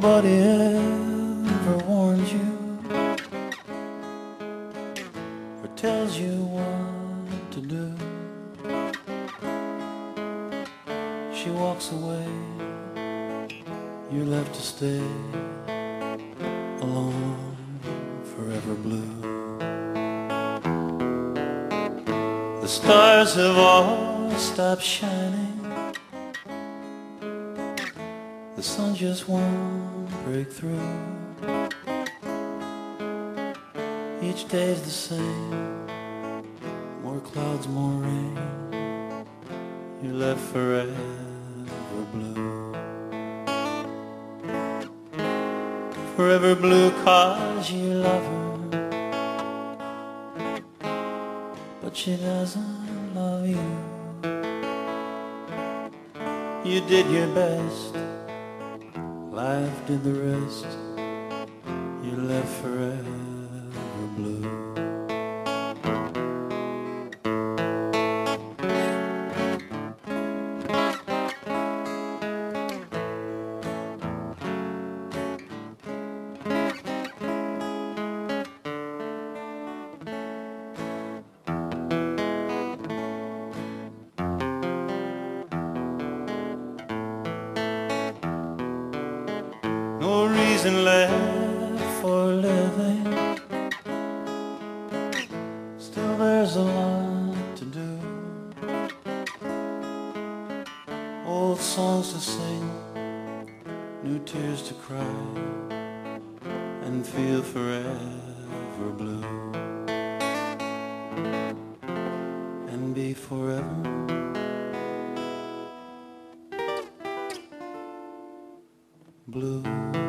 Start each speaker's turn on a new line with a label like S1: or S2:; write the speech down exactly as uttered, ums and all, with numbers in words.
S1: nobody ever warns you or tells you what to do. She walks away, you're left to stay alone, forever blue. The stars have all stopped shining, the sun just won't break through. Each day's the same, more clouds, more rain, you're left forever blue. Forever blue 'cause you love her, but she doesn't love you. You did your best, life did the rest, you're left forever blue. No reason left for living, still there's a lot to do. Old songs to sing, new tears to cry, and feel forever blue. And be forever blue.